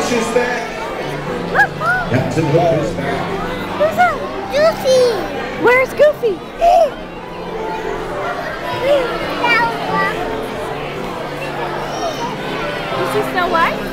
Fish is back. Captain Hook is back. Who's that? Goofy. Where's Goofy? This is Snow White?